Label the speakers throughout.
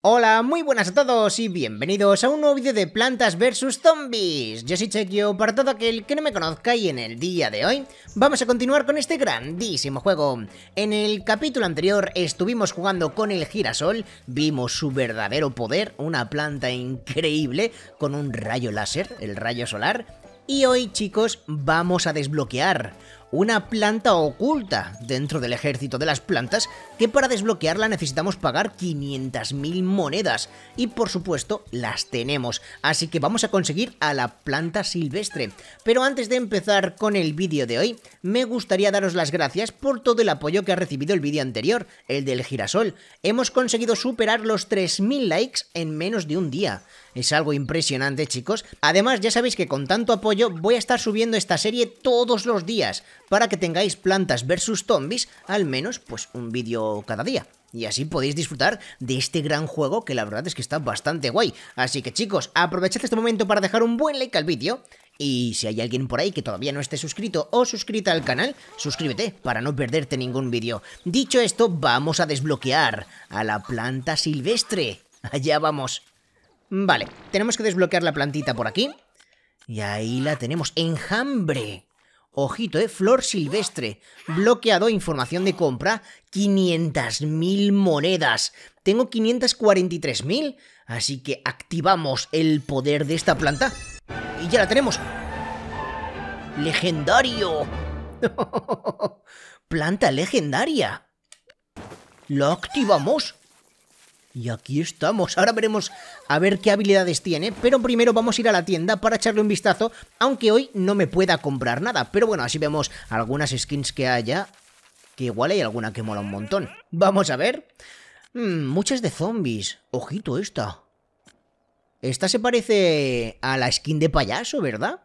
Speaker 1: Hola, muy buenas a todos y bienvenidos a un nuevo vídeo de Plantas vs Zombies. Yo soy Chequio para todo aquel que no me conozca y en el día de hoy vamos a continuar con este grandísimo juego. En el capítulo anterior estuvimos jugando con el girasol, vimos su verdadero poder, una planta increíble con un rayo láser, el rayo solar. Y hoy, chicos, vamos a desbloquear una planta oculta dentro del ejército de las plantas, que para desbloquearla necesitamos pagar 500.000 monedas. Y por supuesto, las tenemos, así que vamos a conseguir a la planta silvestre. Pero antes de empezar con el vídeo de hoy, me gustaría daros las gracias por todo el apoyo que ha recibido el vídeo anterior, el del girasol. Hemos conseguido superar los 3.000 likes en menos de un día. Es algo impresionante, chicos. Además, ya sabéis que con tanto apoyo voy a estar subiendo esta serie todos los días, para que tengáis Plantas vs Zombies al menos pues un vídeo cada día. Y así podéis disfrutar de este gran juego que la verdad es que está bastante guay. Así que, chicos, aprovechad este momento para dejar un buen like al vídeo. Y si hay alguien por ahí que todavía no esté suscrito o suscrita al canal, suscríbete para no perderte ningún vídeo. Dicho esto, vamos a desbloquear a la planta silvestre. Allá vamos. Vale, tenemos que desbloquear la plantita por aquí. Y ahí la tenemos, enjambre. Ojito, flor silvestre. Bloqueado, información de compra, 500.000 monedas. Tengo 543.000, así que activamos el poder de esta planta. Y ya la tenemos. ¡Legendario! Planta legendaria. La activamos. Y aquí estamos, ahora veremos a ver qué habilidades tiene, pero primero vamos a ir a la tienda para echarle un vistazo, aunque hoy no me pueda comprar nada, pero bueno, así vemos algunas skins que haya, que igual hay alguna que mola un montón. Vamos a ver. Muchas de zombies, ojito esta. Esta se parece a la skin de payaso, ¿verdad?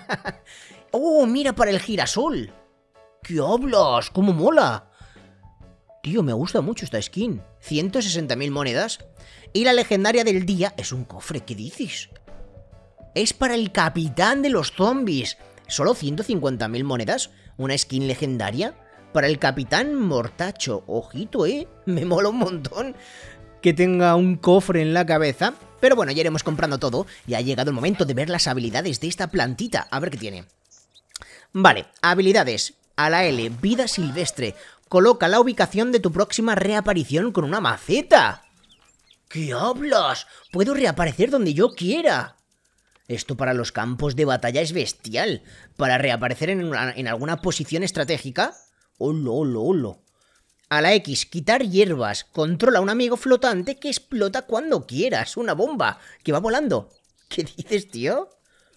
Speaker 1: ¡Oh, mira para el girasol! ¿Qué hablas? ¡Cómo mola! Tío, me gusta mucho esta skin. 160.000 monedas. Y la legendaria del día es un cofre, ¿qué dices? Es para el capitán de los zombies. Solo 150.000 monedas. Una skin legendaria para el capitán mortacho. Ojito, me mola un montón que tenga un cofre en la cabeza. Pero bueno, ya iremos comprando todo. Y ha llegado el momento de ver las habilidades de esta plantita. A ver qué tiene. Vale, habilidades. A la L, vida silvestre. Coloca la ubicación de tu próxima reaparición con una maceta. ¿Qué hablas? Puedo reaparecer donde yo quiera. Esto para los campos de batalla es bestial. Para reaparecer en alguna posición estratégica. ¡Holo, holo, holo! A la X, quitar hierbas. Controla a un amigo flotante que explota cuando quieras. Una bomba que va volando. ¿Qué dices, tío?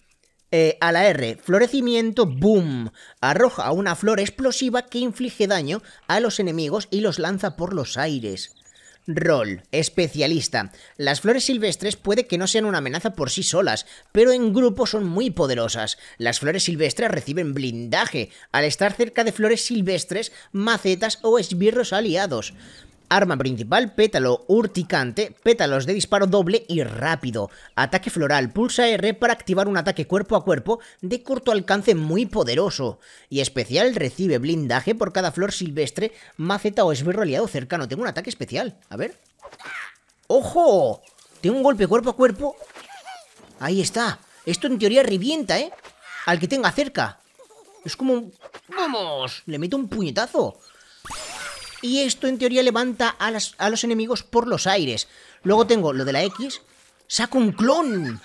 Speaker 1: A la R, florecimiento, boom. Arroja una flor explosiva que inflige daño a los enemigos y los lanza por los aires. Rol, especialista. Las flores silvestres puede que no sean una amenaza por sí solas, pero en grupo son muy poderosas. Las flores silvestres reciben blindaje al estar cerca de flores silvestres, macetas o esbirros aliados. Arma principal, pétalo urticante, pétalos de disparo doble y rápido. Ataque floral, pulsa R para activar un ataque cuerpo a cuerpo de corto alcance muy poderoso. Y especial, recibe blindaje por cada flor silvestre, maceta o esbirro aliado cercano. Tengo un ataque especial, a ver. ¡Ojo! Tengo un golpe cuerpo a cuerpo. Ahí está. Esto en teoría revienta, al que tenga cerca. Es como un... ¡Vamos! Le meto un puñetazo. Y esto en teoría levanta a los enemigos por los aires. Luego tengo lo de la X. ¡Saco un clon!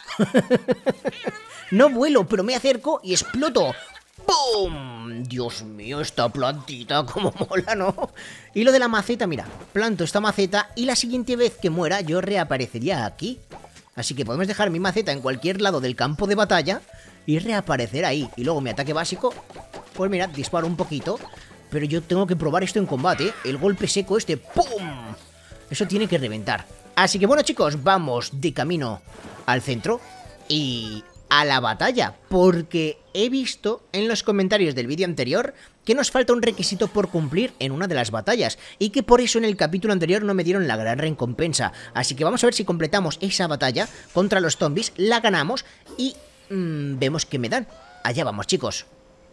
Speaker 1: No vuelo, pero me acerco y exploto. ¡Pum! Dios mío, esta plantita como mola, ¿no? Y lo de la maceta, mira. Planto esta maceta y la siguiente vez que muera yo reaparecería aquí. Así que podemos dejar mi maceta en cualquier lado del campo de batalla y reaparecer ahí. Y luego mi ataque básico, pues mira, disparo un poquito. Pero yo tengo que probar esto en combate. El golpe seco este, ¡pum! Eso tiene que reventar. Así que bueno, chicos, vamos de camino al centro y a la batalla. Porque he visto en los comentarios del vídeo anterior que nos falta un requisito por cumplir en una de las batallas. Y que por eso en el capítulo anterior no me dieron la gran recompensa. Así que vamos a ver si completamos esa batalla contra los zombies, la ganamos y vemos qué me dan. Allá vamos, chicos.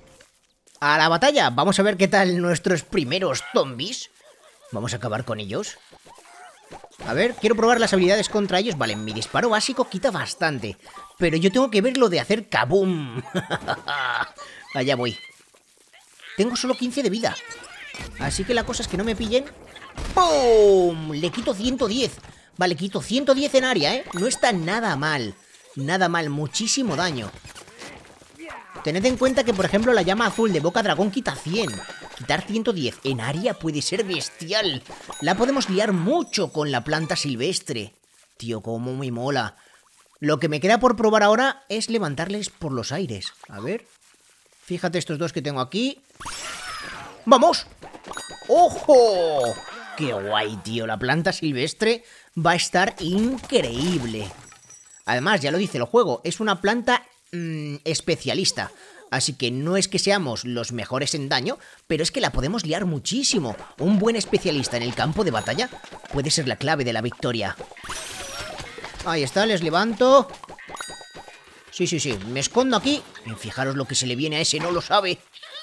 Speaker 1: A la batalla, vamos a ver qué tal nuestros primeros zombies. Vamos a acabar con ellos. A ver, quiero probar las habilidades contra ellos. Vale, mi disparo básico quita bastante. Pero yo tengo que ver lo de hacer kaboom. Allá voy. Tengo solo 15 de vida. Así que la cosa es que no me pillen. ¡Pum! Le quito 110. Vale, quito 110 en área, ¿eh? No está nada mal. Nada mal, muchísimo daño. Tened en cuenta que, por ejemplo, la llama azul de Boca Dragón quita 100. Quitar 110 en área puede ser bestial. La podemos liar mucho con la planta silvestre. Tío, cómo me mola. Lo que me queda por probar ahora es levantarles por los aires. A ver. Fíjate estos dos que tengo aquí. ¡Vamos! ¡Ojo! ¡Qué guay, tío! La planta silvestre va a estar increíble. Además, ya lo dice el juego, es una planta especialista. Así que no es que seamos los mejores en daño, pero es que la podemos liar muchísimo. Un buen especialista en el campo de batalla puede ser la clave de la victoria. Ahí está, les levanto. Sí, sí, sí, me escondo aquí. Fijaros lo que se le viene a ese, no lo sabe.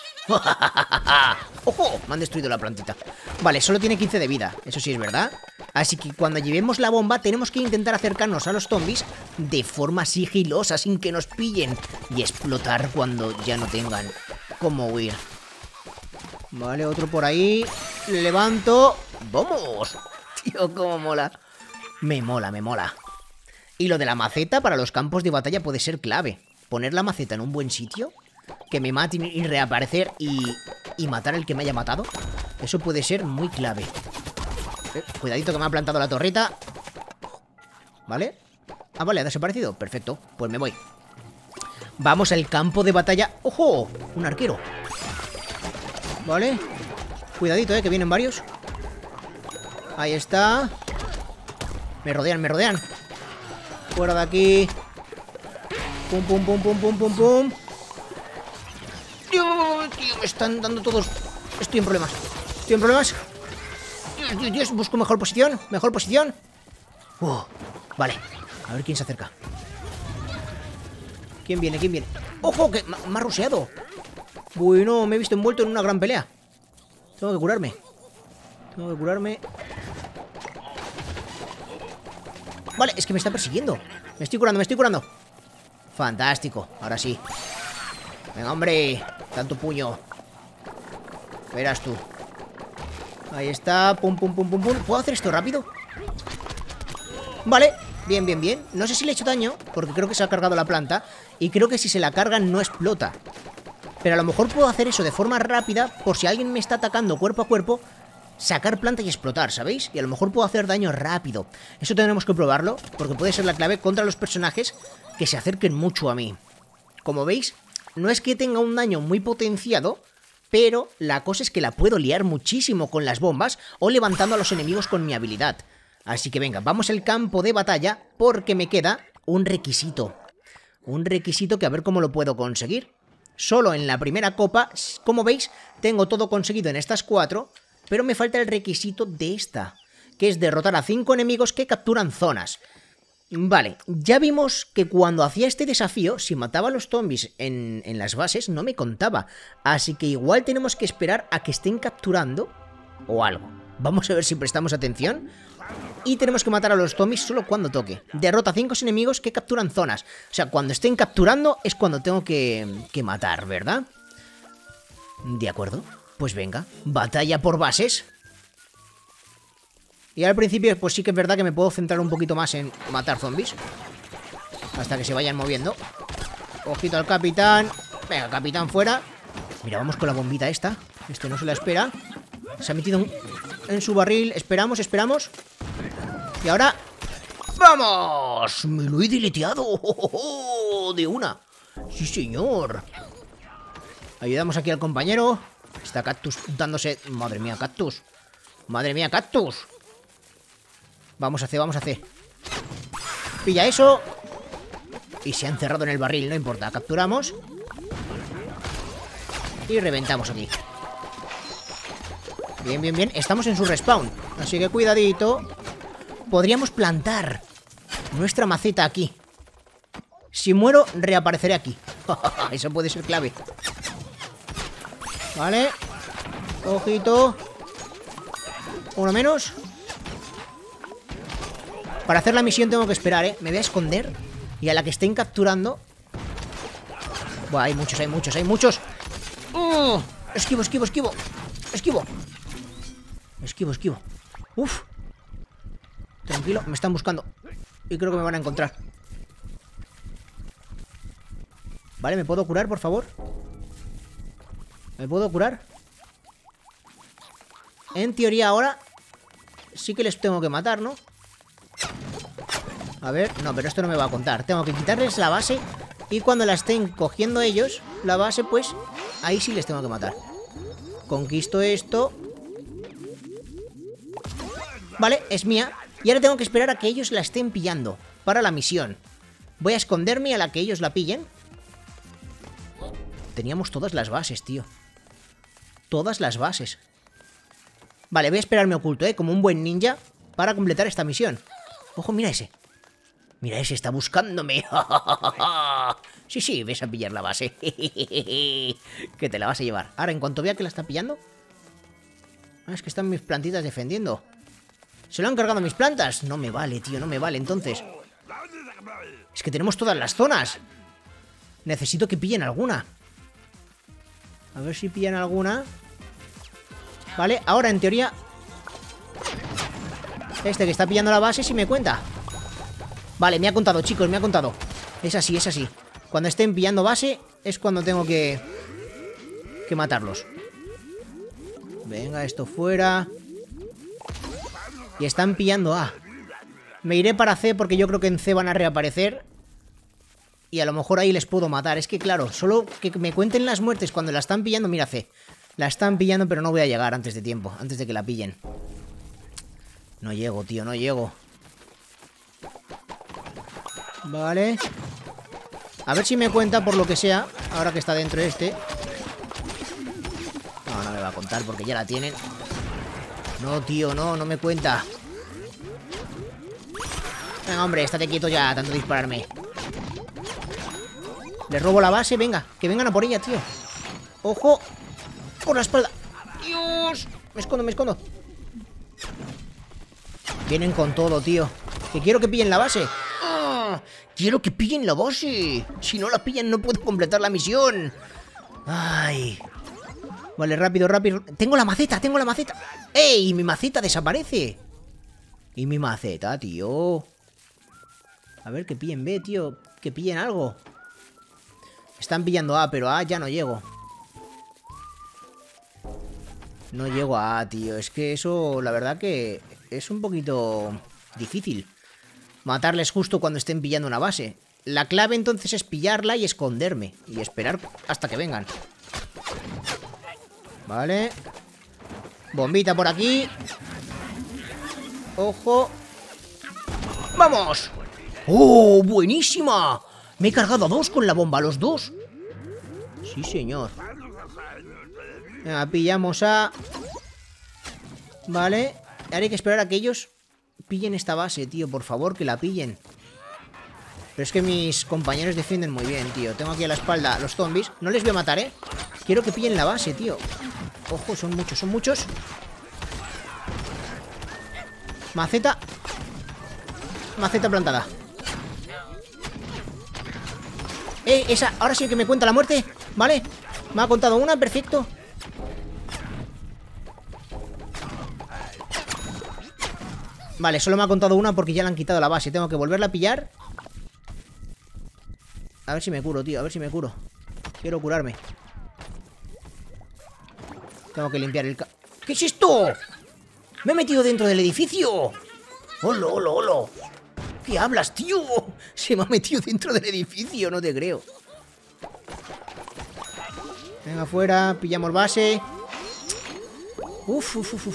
Speaker 1: ¡Ojo! Me han destruido la plantita. Vale, solo tiene 15 de vida, eso sí es verdad. Así que cuando llevemos la bomba tenemos que intentar acercarnos a los zombies de forma sigilosa, sin que nos pillen, y explotar cuando ya no tengan cómo huir. Vale, otro por ahí. Le levanto. ¡Vamos! Tío, cómo mola. Me mola, me mola. Y lo de la maceta para los campos de batalla puede ser clave. Poner la maceta en un buen sitio, que me maten y reaparecer y matar al que me haya matado. Eso puede ser muy clave. Cuidadito que me ha plantado la torreta. ¿Vale? Ah, vale, ha desaparecido. Perfecto, pues me voy. Vamos al campo de batalla. ¡Ojo! Un arquero. Vale. Cuidadito, que vienen varios. Ahí está. Me rodean, me rodean. Fuera de aquí. Pum, pum, pum, pum, pum, pum, pum. Dios, tío, me están dando todos. Estoy en problemas. Estoy en problemas. Dios, Dios, Dios, busco mejor posición. Mejor posición. Vale. A ver quién se acerca. ¿Quién viene? ¿Quién viene? ¡Ojo! Que me ha rusheado. Bueno, me he visto envuelto en una gran pelea. Tengo que curarme. Tengo que curarme. Vale, es que me está persiguiendo. Me estoy curando, me estoy curando. Fantástico, ahora sí. Venga, hombre. Tanto puño. Verás tú. Ahí está. Pum, pum, pum, pum, pum. ¿Puedo hacer esto rápido? Vale. Bien, bien, bien. No sé si le he hecho daño, porque creo que se ha cargado la planta. Y creo que si se la cargan no explota. Pero a lo mejor puedo hacer eso de forma rápida, por si alguien me está atacando cuerpo a cuerpo, sacar planta y explotar, ¿sabéis? Y a lo mejor puedo hacer daño rápido. Eso tendremos que probarlo, porque puede ser la clave contra los personajes que se acerquen mucho a mí. Como veis, no es que tenga un daño muy potenciado, pero la cosa es que la puedo liar muchísimo con las bombas o levantando a los enemigos con mi habilidad. Así que venga, vamos al campo de batalla, porque me queda un requisito. Un requisito que a ver cómo lo puedo conseguir. Solo en la primera copa, como veis, tengo todo conseguido en estas 4, pero me falta el requisito de esta, que es derrotar a 5 enemigos que capturan zonas. Vale, ya vimos que cuando hacía este desafío, si mataba a los zombies en las bases, no me contaba. Así que igual tenemos que esperar a que estén capturando o algo. Vamos a ver si prestamos atención. Y tenemos que matar a los zombies solo cuando toque. Derrota a 5 enemigos que capturan zonas. O sea, cuando estén capturando es cuando tengo que matar, ¿verdad? De acuerdo. Pues venga, batalla por bases. Y al principio pues sí que es verdad que me puedo centrar un poquito más en matar zombies hasta que se vayan moviendo. Ojito al capitán. Venga, capitán, fuera. Mira, vamos con la bombita esta. Este no se la espera. Se ha metido en su barril. Esperamos, esperamos. Y ahora... ¡vamos! ¡Me lo he deleteado! ¡De una! ¡Sí, señor! Ayudamos aquí al compañero. Está Cactus dándose... ¡Madre mía, Cactus! ¡Madre mía, Cactus! Vamos a hacer, vamos a hacer. Pilla eso. Y se ha encerrado en el barril, no importa. Capturamos. Y reventamos aquí. Bien, bien, bien. Estamos en su respawn. Así que cuidadito. Podríamos plantar nuestra maceta aquí. Si muero, reapareceré aquí. Eso puede ser clave. Vale. Ojito. Uno menos. Para hacer la misión tengo que esperar, ¿eh? Me voy a esconder. Y a la que estén capturando... Buah, hay muchos, hay muchos, hay muchos. Esquivo, esquivo, esquivo. Esquivo. Esquivo, esquivo. Uf. Tranquilo, me están buscando. Y creo que me van a encontrar. Vale, ¿me puedo curar, por favor? ¿Me puedo curar? En teoría ahora sí que les tengo que matar, ¿no? A ver, no, pero esto no me va a contar. Tengo que quitarles la base. Y cuando la estén cogiendo ellos, la base, pues ahí sí les tengo que matar. Conquisto esto. Vale, es mía. Y ahora tengo que esperar a que ellos la estén pillando para la misión. Voy a esconderme a la que ellos la pillen. Teníamos todas las bases, tío. Todas las bases. Vale, voy a esperarme oculto, como un buen ninja, para completar esta misión. Ojo, mira ese. Mira ese, está buscándome. Sí, sí, ves a pillar la base. Que te la vas a llevar. Ahora, en cuanto vea que la está pillando... Ah, es que están mis plantitas defendiendo. ¿Se lo han cargado mis plantas? No me vale, tío, no me vale, entonces. Es que tenemos todas las zonas. Necesito que pillen alguna. A ver si pillan alguna. Vale, ahora en teoría este que está pillando la base sí me cuenta. Vale, me ha contado, chicos, me ha contado. Es así, es así. Cuando estén pillando base es cuando tengo que matarlos. Venga, esto fuera. Y están pillando A. Me iré para C porque yo creo que en C van a reaparecer. Y a lo mejor ahí les puedo matar. Es que claro, solo que me cuenten las muertes cuando la están pillando. Mira C. La están pillando pero no voy a llegar antes de tiempo. Antes de que la pillen. No llego, tío, no llego. Vale. A ver si me cuenta por lo que sea. Ahora que está dentro este. No, no me va a contar porque ya la tienen. No, tío, no, no me cuenta. Venga, hombre, estate quieto ya, tanto dispararme. Les robo la base, venga, que vengan a por ella, tío. ¡Ojo! ¡Por la espalda! ¡Dios! Me escondo, me escondo. Vienen con todo, tío. Que quiero que pillen la base. ¡Ah! ¡Quiero que pillen la base! Si no la pillan no puedo completar la misión. ¡Ay! Vale, rápido, rápido. ¡Tengo la maceta! ¡Tengo la maceta! ¡Ey! Mi maceta desaparece. Y mi maceta, tío. A ver, que pillen B, tío. Que pillen algo. Están pillando A, pero A ya no llego. No llego a A, tío. Es que eso, la verdad que es un poquito difícil. Matarles justo cuando estén pillando una base. La clave entonces es pillarla y esconderme. Y esperar hasta que vengan. Vale. Bombita por aquí. Ojo. ¡Vamos! ¡Oh, buenísima! Me he cargado a dos con la bomba, los dos. Sí, señor. Venga, pillamos a... Vale. Ahora hay que esperar a que ellos pillen esta base, tío. Por favor, que la pillen. Pero es que mis compañeros defienden muy bien, tío. Tengo aquí a la espalda los zombies. No les voy a matar, ¿eh? Quiero que pillen la base, tío. Ojo, son muchos, son muchos. Maceta. Maceta plantada. Esa, ahora sí que me cuenta la muerte. Vale, me ha contado una, perfecto. Vale, solo me ha contado una porque ya le han quitado la base. Tengo que volverla a pillar. A ver si me curo, tío, a ver si me curo. Quiero curarme. Tengo que limpiar el... ¿Qué es esto? Me he metido dentro del edificio. ¡Hola, hola, hola! ¿Qué hablas, tío? Se me ha metido dentro del edificio, no te creo. Venga, fuera, pillamos base. Uf.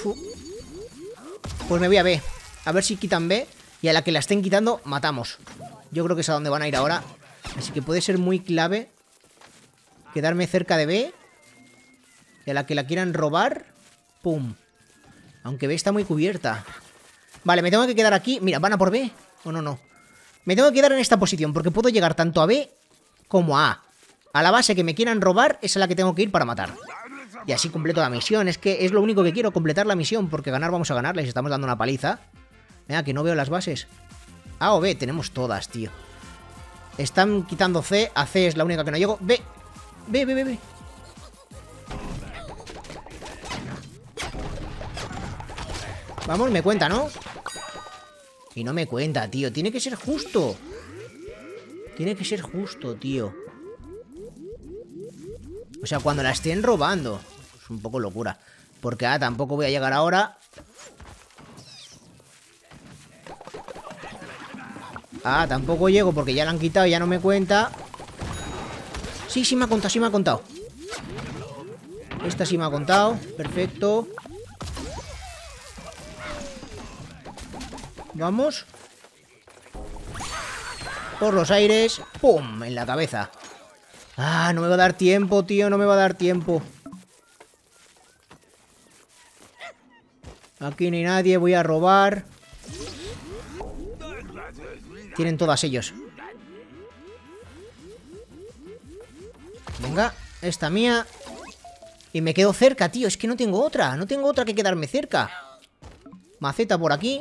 Speaker 1: Pues me voy a B. A ver si quitan B. Y a la que la estén quitando, matamos. Yo creo que es a donde van a ir ahora. Así que puede ser muy clave quedarme cerca de B. Y a la que la quieran robar, ¡pum! Aunque B está muy cubierta. Vale, me tengo que quedar aquí. Mira, ¿van a por B? ¿O no? Me tengo que quedar en esta posición porque puedo llegar tanto a B como a A. A la base que me quieran robar es a la que tengo que ir para matar. Y así completo la misión. Es que es lo único que quiero, completar la misión. Porque ganar vamos a ganar. Les estamos dando una paliza. Venga, que no veo las bases. A o B, tenemos todas, tío. Están quitando C. A C es la única que no llego. B. B, B, B, B. Vamos, me cuenta, ¿no? Y no me cuenta, tío. Tiene que ser justo. Tiene que ser justo, tío. O sea, cuando la estén robando. Es un poco locura. Porque tampoco voy a llegar ahora. Tampoco llego porque ya la han quitado y ya no me cuenta. Sí, sí me ha contado, sí me ha contado. Esta sí me ha contado. Perfecto. Vamos. Por los aires. ¡Pum! En la cabeza. No me va a dar tiempo, tío. No me va a dar tiempo. Aquí no hay nadie. Voy a robar. Tienen todas ellos. Venga, esta mía. Y me quedo cerca, tío. Es que no tengo otra. No tengo otra que quedarme cerca. Maceta por aquí.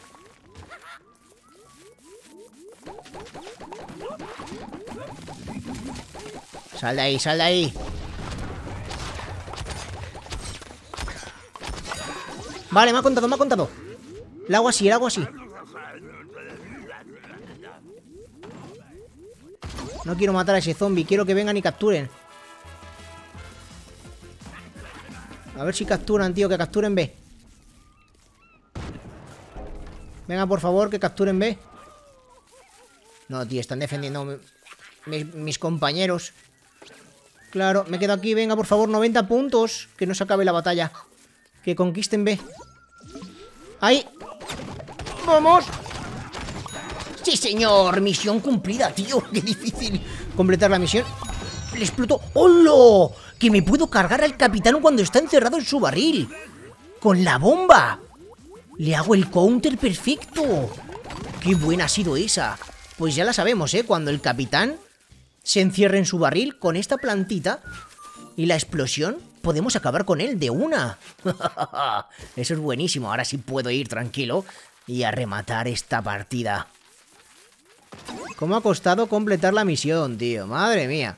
Speaker 1: Sal de ahí, sal de ahí. Vale, me ha contado, me ha contado. El agua así, el agua así. No quiero matar a ese zombie, quiero que vengan y capturen. A ver si capturan, tío, que capturen B. Venga, por favor, que capturen B. No, tío, están defendiendo mis compañeros. Claro, me quedo aquí, venga, por favor, 90 puntos. Que no se acabe la batalla. Que conquisten B. ¡Ahí! ¡Vamos! ¡Sí, señor! Misión cumplida, tío. ¡Qué difícil completar la misión! ¡Le explotó! ¡Hola! ¡Que me puedo cargar al capitán cuando está encerrado en su barril! ¡Con la bomba! ¡Le hago el counter perfecto! ¡Qué buena ha sido esa! Pues ya la sabemos, ¿eh? Cuando el capitán se encierra en su barril con esta plantita y la explosión, podemos acabar con él de una. Eso es buenísimo. Ahora sí puedo ir tranquilo y a rematar esta partida. ¿Cómo ha costado completar la misión, tío? Madre mía.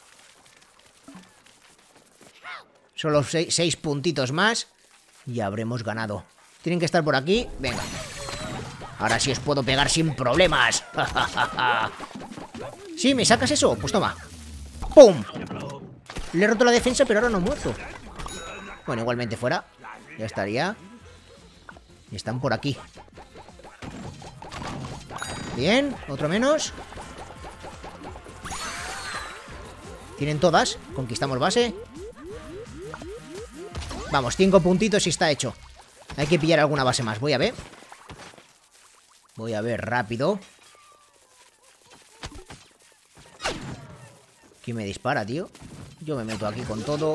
Speaker 1: Solo 6 puntitos más y habremos ganado. Tienen que estar por aquí. Venga. Ahora sí os puedo pegar sin problemas. ¿Sí? ¿Me sacas eso? Pues toma. ¡Pum! Le he roto la defensa, pero ahora no he muerto. Bueno, igualmente fuera. Ya estaría. Y están por aquí. Bien, otro menos. Tienen todas. Conquistamos base. Vamos, 5 puntitos y está hecho. Hay que pillar alguna base más. Voy a ver. Voy a ver rápido. ¿Quién me dispara, tío? Yo me meto aquí con todo.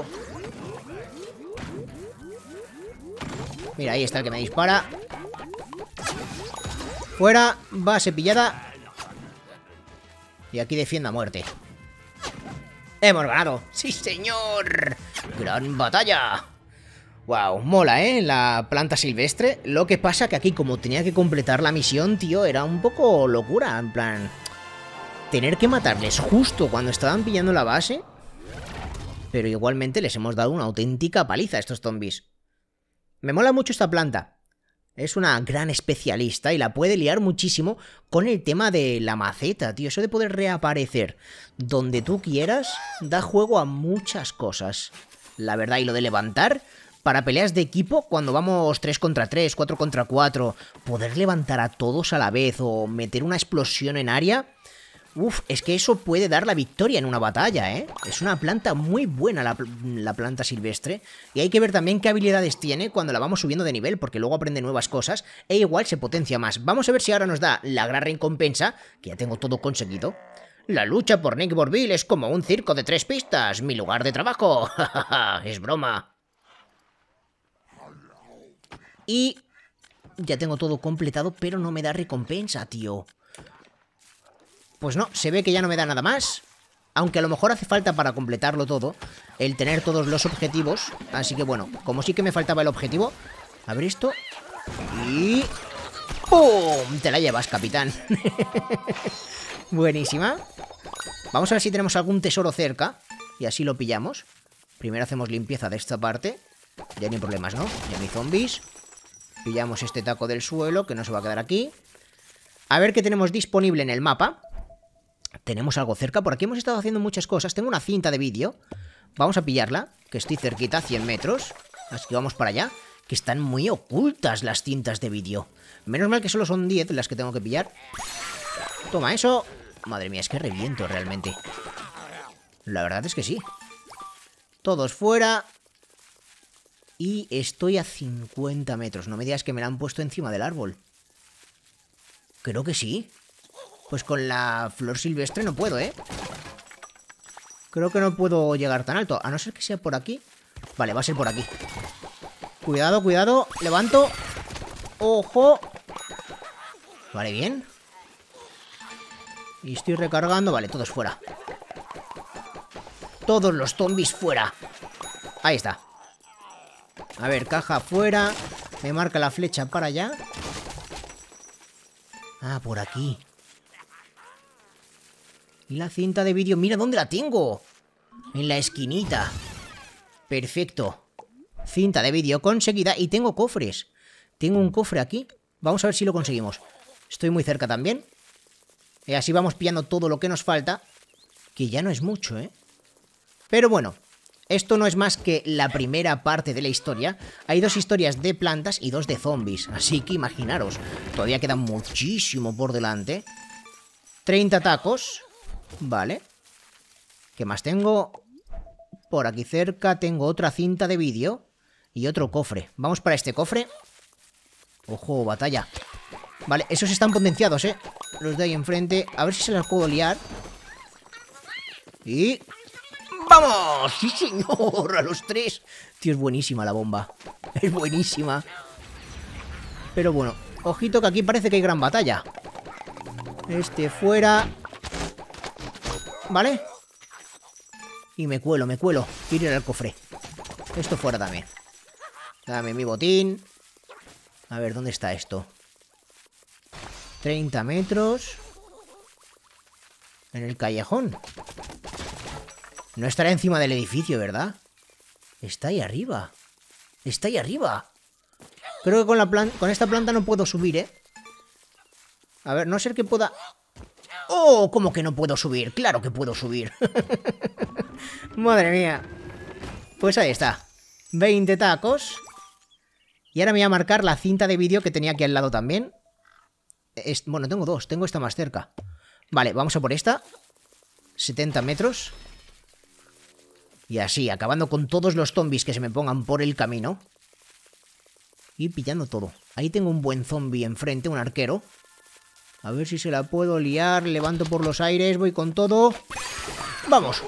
Speaker 1: Mira, ahí está el que me dispara. Fuera, base pillada. Y aquí defiendo a muerte. ¡Hemos ganado! ¡Sí, señor! ¡Gran batalla! Wow, mola, ¿eh? La planta silvestre. Lo que pasa que aquí, como tenía que completar la misión, tío, era un poco locura. En plan, tener que matarles justo cuando estaban pillando la base. Pero igualmente les hemos dado una auténtica paliza a estos zombies. Me mola mucho esta planta. Es una gran especialista y la puede liar muchísimo con el tema de la maceta, tío. Eso de poder reaparecer donde tú quieras da juego a muchas cosas. La verdad, y lo de levantar para peleas de equipo, cuando vamos 3 contra 3, 4 contra 4, poder levantar a todos a la vez o meter una explosión en área. Uf, es que eso puede dar la victoria en una batalla, ¿eh? Es una planta muy buena la planta silvestre. Y hay que ver también qué habilidades tiene cuando la vamos subiendo de nivel, porque luego aprende nuevas cosas e igual se potencia más. Vamos a ver si ahora nos da la gran recompensa, que ya tengo todo conseguido. La lucha por Nick Borville es como un circo de 3 pistas, mi lugar de trabajo. Es broma. Y ya tengo todo completado, pero no me da recompensa, tío. Pues no, se ve que ya no me da nada más. Aunque a lo mejor hace falta para completarlo todo el tener todos los objetivos. Así que bueno, como sí que me faltaba el objetivo. A ver esto. Y... ¡Pum! Te la llevas, capitán. Buenísima. Vamos a ver si tenemos algún tesoro cerca. Y así lo pillamos. Primero hacemos limpieza de esta parte. Ya no hay problemas, ¿no? Ya no hay zombies. Pillamos este taco del suelo, que no se va a quedar aquí. A ver qué tenemos disponible en el mapa. Tenemos algo cerca. Por aquí hemos estado haciendo muchas cosas. Tengo una cinta de vídeo. Vamos a pillarla, que estoy cerquita, 100 metros. Así que vamos para allá. Que están muy ocultas las cintas de vídeo. Menos mal que solo son 10 las que tengo que pillar. Toma eso. Madre mía, es que reviento realmente. La verdad es que sí. Todos fuera. Y estoy a 50 metros. No me digas que me la han puesto encima del árbol. Creo que sí. Pues con la flor silvestre no puedo, ¿eh? Creo que no puedo llegar tan alto. A no ser que sea por aquí. Vale, va a ser por aquí. Cuidado, cuidado. Levanto. ¡Ojo! Vale, bien. Y estoy recargando. Vale, todos fuera. Todos los zombies fuera. Ahí está. A ver, caja fuera. Me marca la flecha para allá. Ah, por aquí. Y la cinta de vídeo. Mira dónde la tengo. En la esquinita. Perfecto. Cinta de vídeo conseguida. Y tengo cofres. Tengo un cofre aquí. Vamos a ver si lo conseguimos. Estoy muy cerca también. Y así vamos pillando todo lo que nos falta. Que ya no es mucho, ¿eh? Pero bueno. Esto no es más que la primera parte de la historia. Hay 2 historias de plantas y 2 de zombies. Así que imaginaros. Todavía queda muchísimo por delante. 30 tacos. Vale. ¿Qué más tengo? Por aquí cerca tengo otra cinta de vídeo. Y otro cofre. Vamos para este cofre. Ojo, batalla. Vale, esos están potenciados, ¿eh? Los de ahí enfrente. A ver si se las puedo liar. Y... ¡vamos! ¡Sí, señor! A los 3. Tío, es buenísima la bomba. Es buenísima. Pero bueno, ojito que aquí parece que hay gran batalla. Este fuera. ¿Vale? Y me cuelo, me cuelo. Quiero ir al cofre. Esto fuera también. Dame mi botín. A ver, ¿dónde está esto? 30 metros. En el callejón. No estará encima del edificio, ¿verdad? Está ahí arriba. Está ahí arriba. Creo que con esta planta no puedo subir, ¿eh? A ver, no ser que pueda... ¡Oh! ¿Cómo que no puedo subir? ¡Claro que puedo subir! Madre mía. Pues ahí está. 20 tacos. Y ahora me voy a marcar la cinta de vídeo que tenía aquí al lado también. Bueno, tengo 2. Tengo esta más cerca. Vale, vamos a por esta. 70 metros. Y así, acabando con todos los zombies que se me pongan por el camino. Y pillando todo. Ahí tengo un buen zombie enfrente, un arquero. A ver si se la puedo liar. Levanto por los aires, voy con todo. ¡Vamos!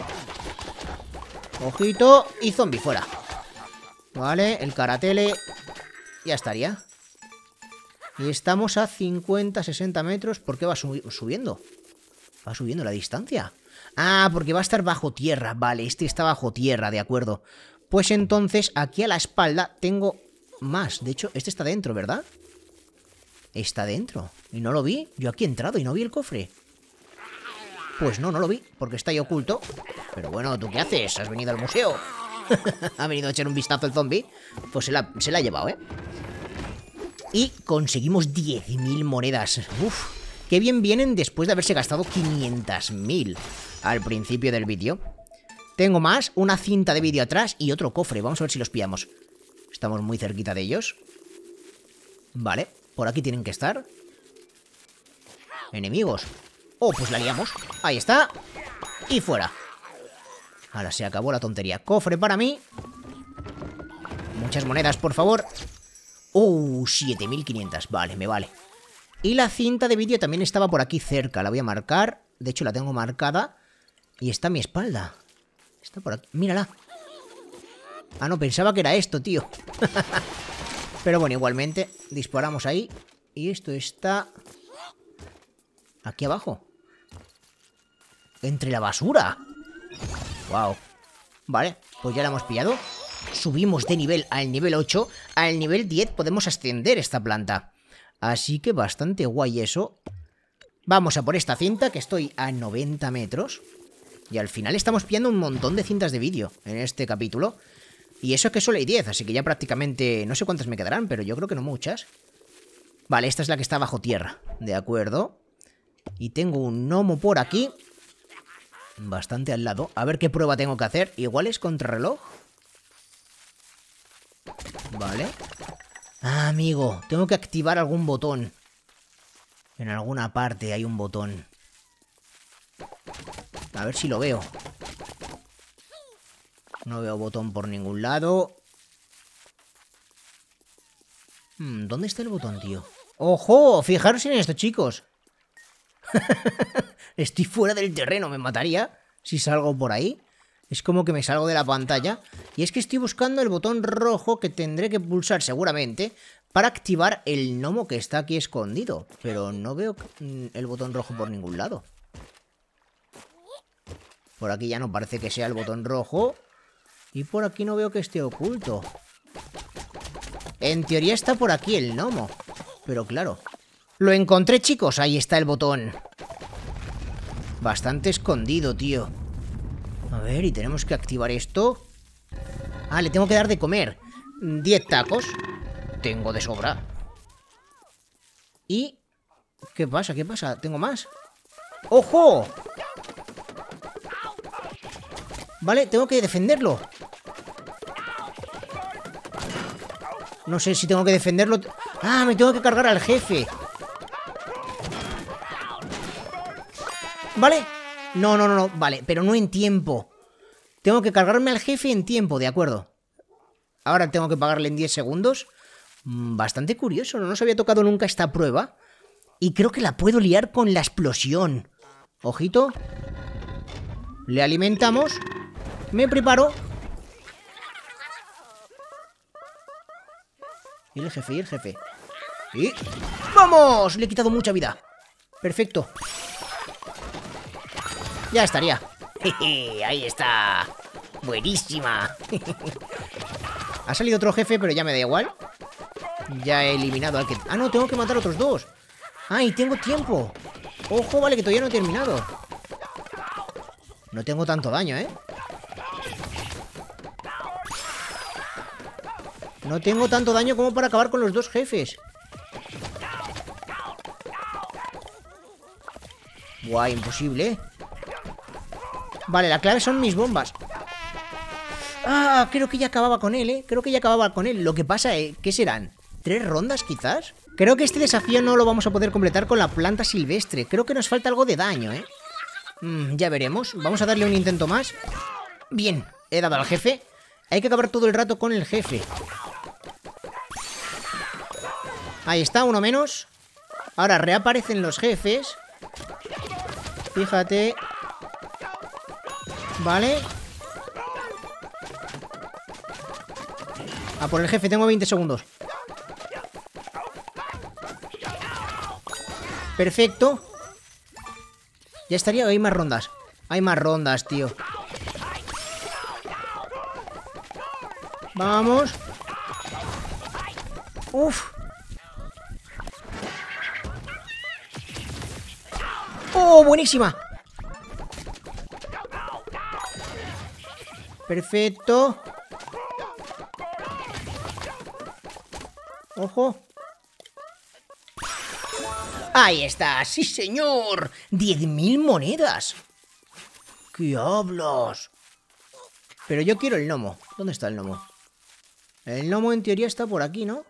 Speaker 1: Ojito y zombie fuera. Vale, el caratele. Ya estaría. Y estamos a 50, 60 metros. ¿Por qué va subiendo? Va subiendo la distancia. Ah, porque va a estar bajo tierra. Vale, este está bajo tierra, de acuerdo. Pues entonces, aquí a la espalda tengo más. De hecho, este está dentro, ¿verdad? Está dentro. Y no lo vi. Yo aquí he entrado y no vi el cofre. Pues no, no lo vi, porque está ahí oculto. Pero bueno, ¿tú qué haces? ¿Has venido al museo? Ha venido a echar un vistazo el zombie. Pues se la ha llevado, ¿eh? Y conseguimos 10.000 monedas. Uf, qué bien vienen después de haberse gastado 500.000 al principio del vídeo. Tengo más, una cinta de vídeo atrás y otro cofre. Vamos a ver si los pillamos. Estamos muy cerquita de ellos. Vale, por aquí tienen que estar. Enemigos. Oh, pues la liamos. Ahí está. Y fuera. Ahora se acabó la tontería. Cofre para mí. Muchas monedas, por favor. Oh, 7.500. Vale, me vale. Y la cinta de vídeo también estaba por aquí cerca. La voy a marcar. De hecho, la tengo marcada. Y está a mi espalda. Está por aquí. Mírala. Ah, no, pensaba que era esto, tío. Pero bueno, igualmente. Disparamos ahí. Y esto está... aquí abajo. Entre la basura. Wow. Vale, pues ya la hemos pillado. Subimos de nivel al nivel 8. Al nivel 10 podemos ascender esta planta. Así que bastante guay eso. Vamos a por esta cinta, que estoy a 90 metros. Y al final estamos pillando un montón de cintas de vídeo en este capítulo. Y eso que solo hay 10, así que ya prácticamente... No sé cuántas me quedarán, pero yo creo que no muchas. Vale, esta es la que está bajo tierra. De acuerdo. Y tengo un gnomo por aquí. Bastante al lado. A ver qué prueba tengo que hacer. Igual es contrarreloj. Vale. Ah, amigo, tengo que activar algún botón. En alguna parte hay un botón. A ver si lo veo. No veo botón por ningún lado. ¿Dónde está el botón, tío? ¡Ojo! Fijaros en esto, chicos. Estoy fuera del terreno, me mataría si salgo por ahí. Es como que me salgo de la pantalla. Y es que estoy buscando el botón rojo que tendré que pulsar seguramente para activar el gnomo que está aquí escondido. Pero no veo el botón rojo por ningún lado. Por aquí ya no parece que sea el botón rojo. Y por aquí no veo que esté oculto. En teoría está por aquí el gnomo. Pero claro. Lo encontré, chicos. Ahí está el botón. Bastante escondido, tío. A ver, y tenemos que activar esto. Ah, le tengo que dar de comer 10 tacos. Tengo de sobra. ¿Y qué pasa? ¿Qué pasa? ¿Tengo más? ¡Ojo! Vale, tengo que defenderlo. No sé si tengo que defenderlo. Ah, me tengo que cargar al jefe. ¿Vale? No. Vale, pero no en tiempo. Tengo que cargarme al jefe en tiempo, de acuerdo. Ahora tengo que pagarle en 10 segundos. Bastante curioso, no nos había tocado nunca esta prueba. Y creo que la puedo liar con la explosión. Ojito. Le alimentamos. Me preparo. Y el jefe, y el jefe. Y... ¡vamos! Le he quitado mucha vida. Perfecto. Ya estaría. Ahí está. Buenísima. Ha salido otro jefe, pero ya me da igual. Ya he eliminado al que... Ah, no, tengo que matar a otros dos. Ah, y tengo tiempo. Ojo, vale, que todavía no he terminado. No tengo tanto daño, ¿eh? No tengo tanto daño como para acabar con los dos jefes. Guay, imposible. Vale, la clave son mis bombas. Ah, creo que ya acababa con él, ¿eh? Creo que ya acababa con él. Lo que pasa es... ¿qué serán? ¿3 rondas, quizás? Creo que este desafío no lo vamos a poder completar con la planta silvestre. Creo que nos falta algo de daño, ¿eh? Ya veremos. Vamos a darle un intento más. Bien, he dado al jefe. Hay que acabar todo el rato con el jefe. Ahí está, uno menos. Ahora reaparecen los jefes. Fíjate. Vale. A por el jefe, tengo 20 segundos. Perfecto. Ya estaría, hay más rondas. Hay más rondas, tío. Vamos. Uf. ¡Oh, buenísima! Perfecto. Ojo. Ahí está, sí señor. 10.000 monedas. ¿Qué hablas? Pero yo quiero el gnomo. ¿Dónde está el gnomo? El gnomo en teoría está por aquí, ¿no?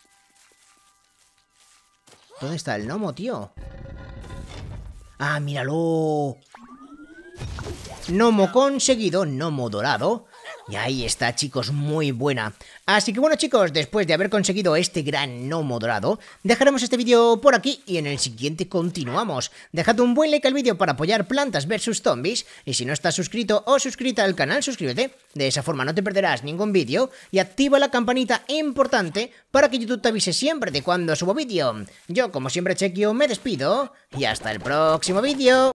Speaker 1: ¿Dónde está el gnomo, tío? ¡Ah, míralo! Gnomo conseguido, gnomo dorado. Y ahí está, chicos, muy buena. Así que bueno, chicos, después de haber conseguido este gran gnomo dorado, dejaremos este vídeo por aquí y en el siguiente continuamos. Dejad un buen like al vídeo para apoyar Plantas vs Zombies. Y si no estás suscrito o suscrita al canal, suscríbete. De esa forma no te perderás ningún vídeo. Y activa la campanita importante para que YouTube te avise siempre de cuando subo vídeo. Yo, como siempre, Chequio, me despido. Y hasta el próximo vídeo.